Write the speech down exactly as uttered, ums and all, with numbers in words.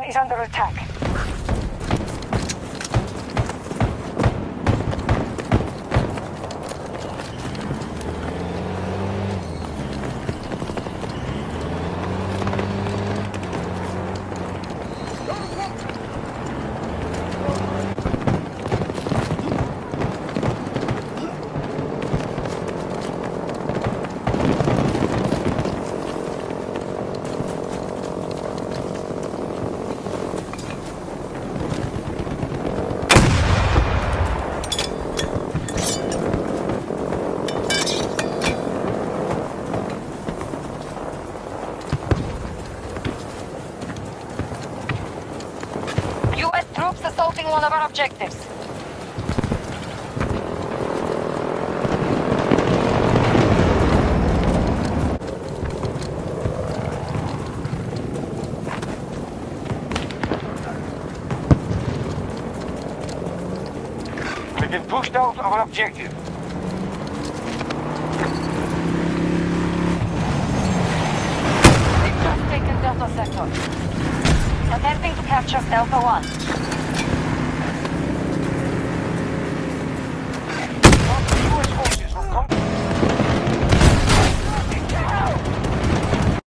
is under attack. U S troops assaulting one of our objectives. We've been pushed out of our objective. We've just taken Delta Sector. Attempting to capture Delta One.